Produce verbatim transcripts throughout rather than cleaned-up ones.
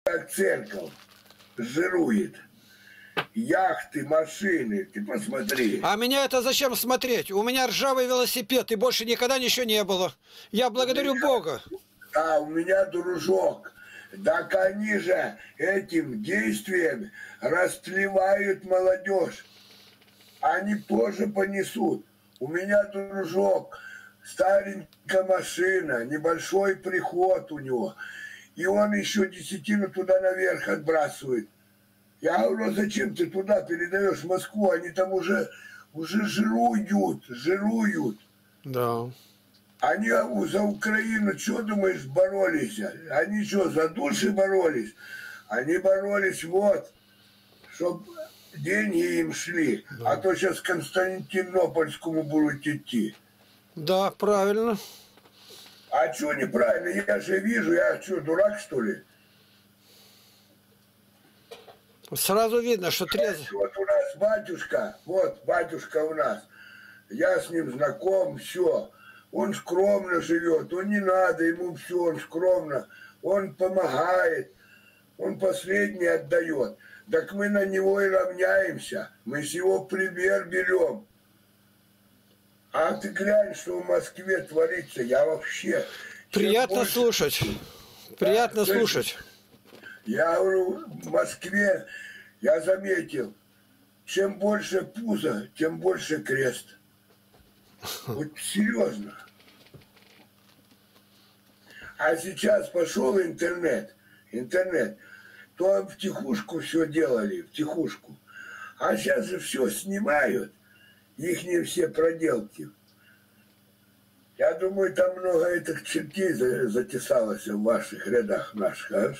как церковь жирует. Яхты, машины, ты посмотри. А меня это зачем смотреть? У меня ржавый велосипед, и больше никогда ничего не было. Я благодарю меня, Бога. А у меня дружок. Так они же этим действием растлевают молодежь. Они тоже понесут. У меня дружок, старенькая машина, небольшой приход у него. И он еще десятину туда наверх отбрасывает. Я говорю, зачем ты туда передаешь в Москву? Они там уже, уже жируют, жируют. Да. Они за Украину, что думаешь, боролись? Они что, за души боролись? Они боролись вот, чтобы деньги им шли. Да. А то сейчас к Константинопольскому будут идти. Да, правильно. А что неправильно? Я же вижу, я что, дурак, что ли? Сразу видно, что трезвый. Вот у нас батюшка, вот батюшка у нас. Я с ним знаком, все. Он скромно живет, он не надо ему все, он скромно. Он помогает, он последний отдает. Так мы на него и равняемся. Мы с его пример берем. А ты глянь, что в Москве творится. Я вообще... Приятно больше... слушать. Приятно да, слушать. Я говорю, в Москве я заметил, чем больше пузо, тем больше крест. Вот серьезно. А сейчас пошел интернет, интернет, то в тихушку все делали, в тихушку. А сейчас же все снимают, их не все проделки. Я думаю, там много этих чертей затесалось в ваших рядах наших. А?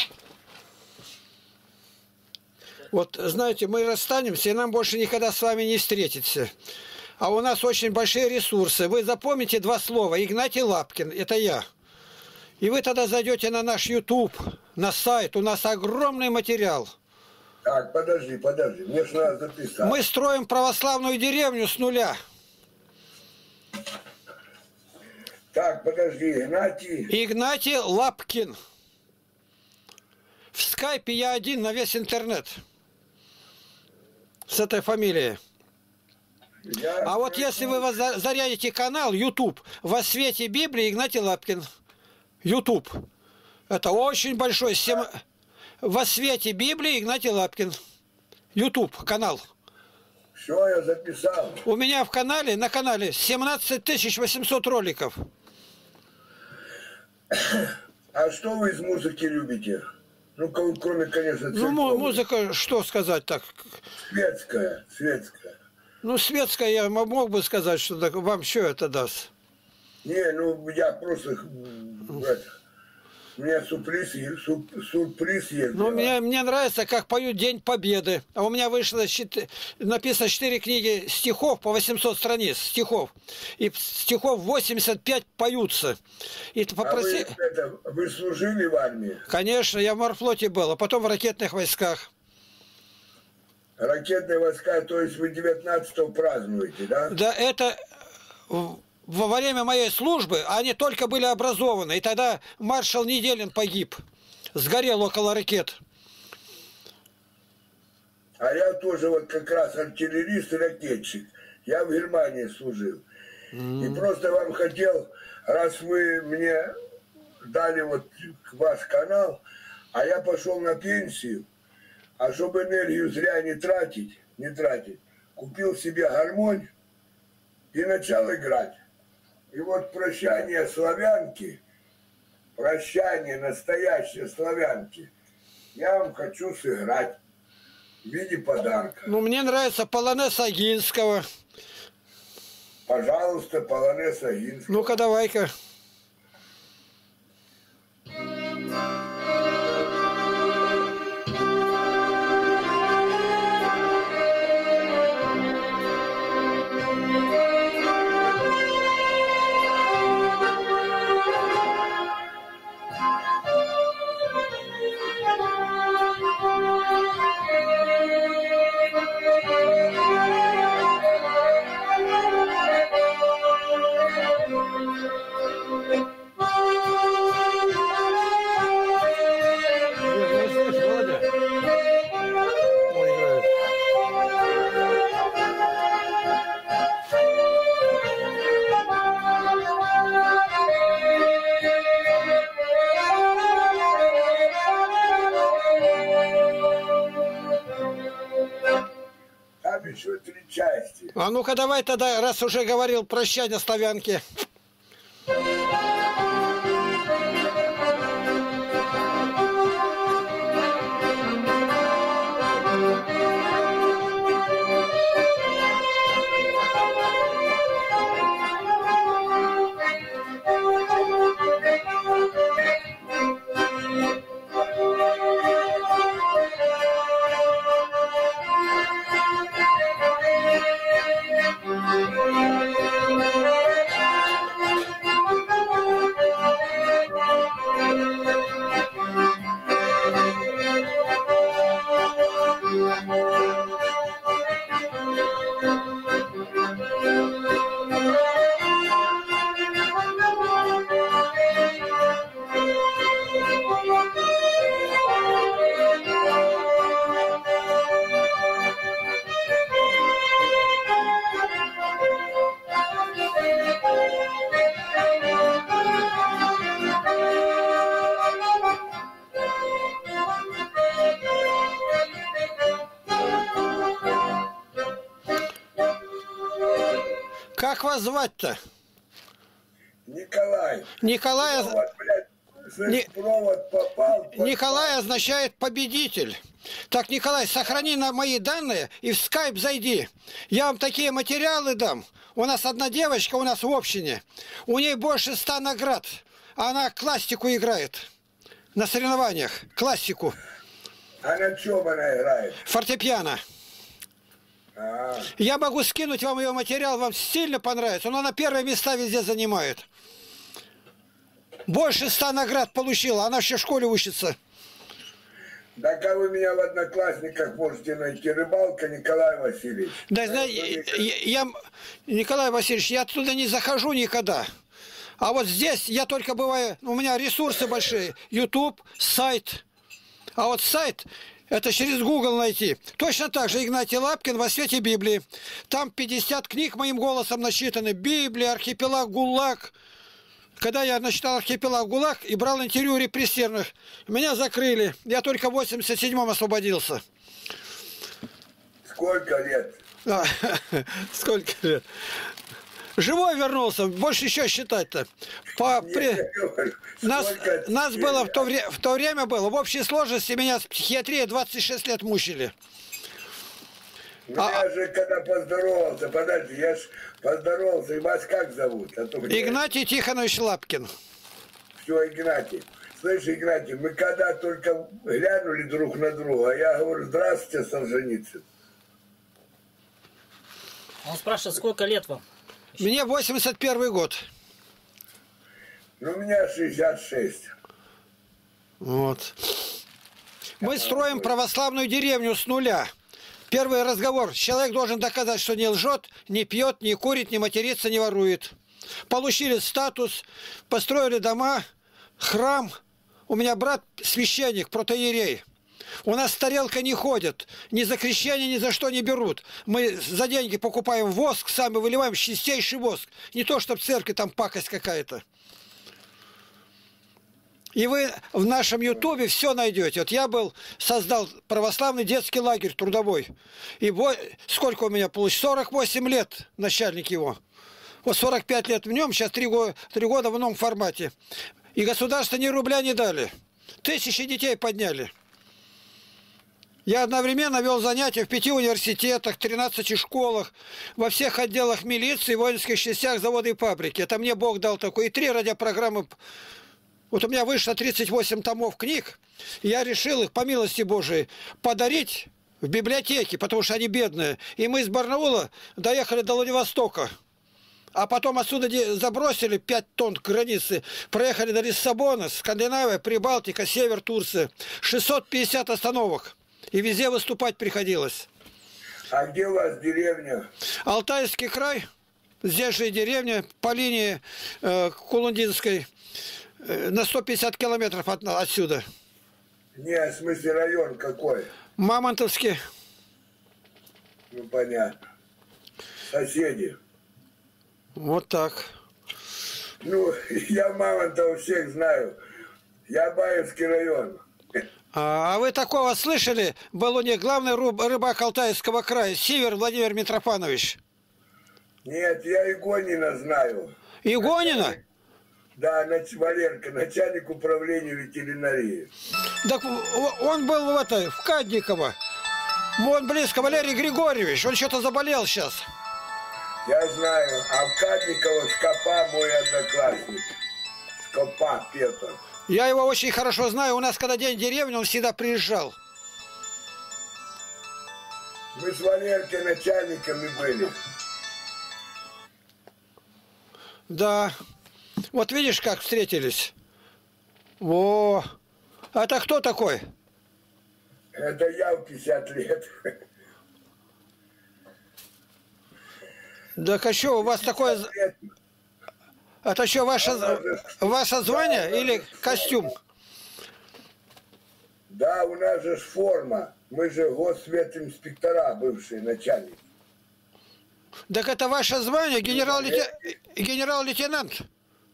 Вот, знаете, мы расстанемся, и нам больше никогда с вами не встретиться. А у нас очень большие ресурсы. Вы запомните два слова. Игнатий Лапкин, это я. И вы тогда зайдете на наш YouTube, на сайт. У нас огромный материал. Так, подожди, подожди. Мне же надо записать. Мы строим православную деревню с нуля. Так, подожди, Игнатий. Игнатий Лапкин. В скайпе я один на весь интернет. С этой фамилией. Я а вот если вы зарядите канал YouTube «Во свете Библии» Игнатий Лапкин. YouTube. Это очень большой... Сем... «Во свете Библии» Игнатий Лапкин. YouTube канал. Все, я записал. У меня в канале, на канале семнадцать тысяч восемьсот роликов. А что вы из музыки любите? Ну, кроме, конечно, церковной. Ну, музыка, что сказать так? Светская, светская. Ну, светская, я мог бы сказать, что вам что это даст? Не, ну, я просто... У меня сюрприз, сюрприз есть. Ну, мне, мне нравится, как поют День Победы. А у меня вышло, написано четыре книги стихов по восемьсот страниц стихов. И стихов восемьдесят пять поются. И попроси... А вы, это, вы служили в армии? Конечно, я в морфлоте был, а потом в ракетных войсках. Ракетные войска, то есть вы девятнадцатого празднуете, да? Да, это... Во время моей службы они только были образованы. И тогда маршал Неделин погиб. Сгорел около ракет. А я тоже вот как раз артиллерист и ракетчик. Я в Германии служил. Mm. И просто вам хотел, раз вы мне дали вот ваш канал, а я пошел на пенсию, а чтобы энергию зря не тратить, не тратить, купил себе гармонь и начал играть. И вот прощание славянки, прощание настоящей славянки, я вам хочу сыграть в виде подарка. Ну, мне нравится полонез Агинского. Пожалуйста, полонез Агинского. Ну-ка, давай-ка. еще три части. А ну-ка давай тогда, раз уже говорил прощание славянки. Как вас звать-то? Николай. Николай, Провод, блядь, Не- провод попал. под- Николай означает победитель. Так, Николай, сохрани на мои данные и в скайп зайди. Я вам такие материалы дам. У нас одна девочка у нас в общине. У ней больше ста наград. Она классику играет. На соревнованиях. Классику. А на чем она играет? Фортепиано. А, Я могу скинуть вам ее материал, вам сильно понравится. Но она первые места везде занимает. Больше ста наград получила. Она еще в школе учится. так а вы меня в Одноклассниках можете найти. Рыбалка Николай Васильевич. Да, знаете, я, я- Николай Васильевич, я оттуда не захожу никогда. А вот здесь я только бываю, у меня ресурсы большие. YouTube, сайт. А вот сайт, это через Google найти. Точно так же Игнатий Лапкин «Во свете Библии». Там пятьдесят книг моим голосом насчитаны. Библия, архипелаг ГУЛАГ. Когда я начитал архипелаг ГУЛАГ и брал интервью репрессированных, меня закрыли. Я только в восемьдесят седьмом освободился. Сколько лет? А, сколько лет? Живой вернулся, больше еще считать-то. По, Нет, при... я говорю, нас, сколько нас теперь? было в то, вре... в то время было, в общей сложности меня с психиатрией двадцать шесть лет мучили. Ну, А- я же когда поздоровался, подожди, я ж поздоровался, и вас как зовут? А то мне- Игнатий Тихонович Лапкин. Все, Игнатий. Слышь, Игнатий, мы когда только глянули друг на друга, я говорю, здравствуйте, Солженицын. Он спрашивает, сколько лет вам? Мне восемьдесят первый год. Ну, у меня шестьдесят шесть. Вот. Мы строим православную деревню с нуля. Первый разговор. Человек должен доказать, что не лжет, не пьет, не курит, не матерится, не ворует. Получили статус, построили дома, храм. У меня брат священник, протоиерей. У нас тарелка не ходит. Ни за крещение, ни за что не берут. Мы за деньги покупаем воск, сами выливаем чистейший воск. Не то, чтобы в церкви там пакость какая-то. И вы в нашем ютубе все найдете. Вот я был, создал православный детский лагерь трудовой. И во- сколько у меня получилось? сорок восемь лет начальник его. Вот сорок пять лет в нем, сейчас три года, три года в новом формате. И государство ни рубля не дали. Тысячи детей подняли. Я одновременно вел занятия в пяти университетах, тринадцати школах, во всех отделах милиции, воинских частях, заводы и фабрики. Это мне Бог дал такой. И три радиопрограммы. Вот у меня вышло тридцать восемь томов книг, и я решил их, по милости Божией, подарить в библиотеке, потому что они бедные. И мы из Барнаула доехали до Владивостока. А потом отсюда де- забросили пять тонн к границе, проехали до Лиссабона, Скандинавия, Прибалтика, Север, Турция. шестьсот пятьдесят остановок. И везде выступать приходилось. А где у вас деревня? Алтайский край, здесь же и деревня по линии э, Кулундинской, э, на сто пятьдесят километров от, отсюда. Не, в смысле район какой? Мамонтовский. Ну, понятно. Соседи. Вот так. Ну, я Мамонтова всех знаю. Я Баевский район. А, а вы такого слышали? Был у них главный рыб- рыбак Алтайского края, Сивер Владимир Митрофанович. Нет, я Игонина знаю. Игонина? Да, нач- Валерка, начальник управления ветеринарии. Так в- он был в, это, в Кадниково. Он близко, Валерий Григорьевич. Он что-то заболел сейчас. Я знаю. А в Кадниково Скопа мой одноклассник. Скопа Петр. Я его очень хорошо знаю. У нас, когда день деревни, он всегда приезжал. Мы с Валеркой начальниками были. Да. Вот видишь, как встретились. О, это кто такой? Это я в пятьдесят лет. Да а что, у вас такое... Лет. Это что, ваше, ваше звание Да, или костюм? Да, у нас же ж форма. Мы же госветинспектора, бывшие начальники. Так это ваше звание, генерал-лейтенант? Генерал-лейтенант?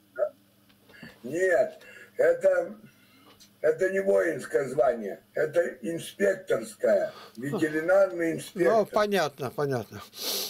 Нет, это, это не воинское звание, это инспекторское, ветеринарный инспектор. Ну, понятно, понятно.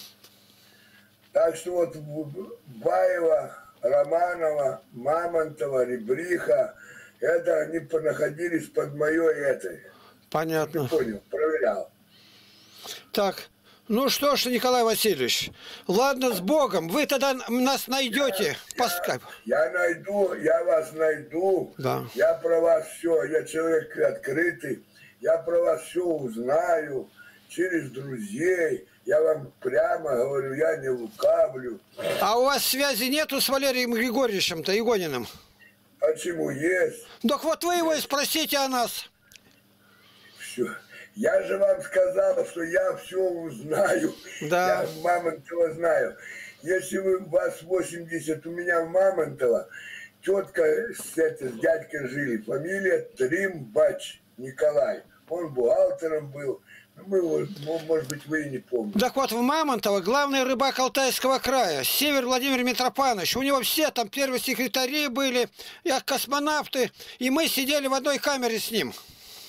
Так что вот Баева, Романова, Мамонтова, Ребриха, это они находились под моей этой. Понятно. Не понял, проверял. Так, ну что ж, Николай Васильевич, ладно, с Богом. Вы тогда нас найдете Я, по скайпу. я найду, я вас найду. Да. Я про вас все, я человек открытый. Я про вас все узнаю через друзей. Я вам прямо говорю, я не лукавлю. А у вас связи нету с Валерием Григорьевичем-то, Игониным? Почему есть? Так вот вы его и спросите о нас. Все. Я же вам сказал, что я все узнаю. Да. Я Мамонтова знаю. Если вы, у вас восемьдесят, у меня в Мамонтова, тетка с, это, с дядькой жили, фамилия Тримбач Николай. Он бухгалтером был. Мы, его, может быть, вы и не помните. Так вот, в Мамонтово главный рыбак Алтайского края, Север Владимир Митрофанович. У него все там первые секретари были, и космонавты, и мы сидели в одной камере с ним.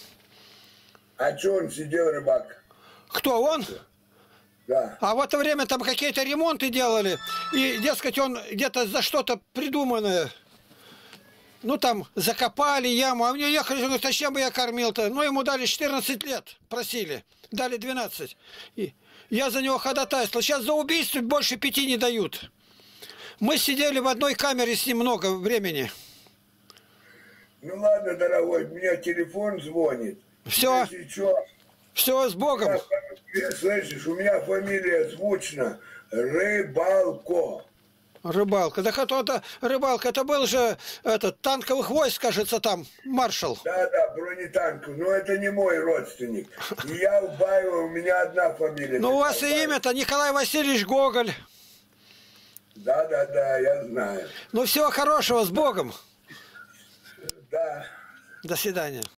А что он сидел, рыбак? Кто он? Да. А в это время там какие-то ремонты делали, и, дескать, он где-то за что-то придуманное, ну, там, закопали яму, а мне ехали, он говорит, зачем бы я кормил-то? Ну, ему дали четырнадцать лет, просили, дали двенадцать. И я за него ходатайствовал. Сейчас за убийство больше пяти не дают. Мы сидели в одной камере с ним много времени. Ну, ладно, дорогой, у меня телефон звонит. Все, Если что, все, с Богом. слышишь, у меня фамилия звучна Рыбалко. Рыбалка. Да это, это рыбалка, это был же этот танковых войск, кажется, там, маршал. Да, да, бронетанков, но это не мой родственник. И я у Баева, у меня одна фамилия. Ну, у вас и Баева. имя-то Николай Васильевич Гоголь. Да, да, да, я знаю. Ну, всего хорошего, с Богом. Да. До свидания.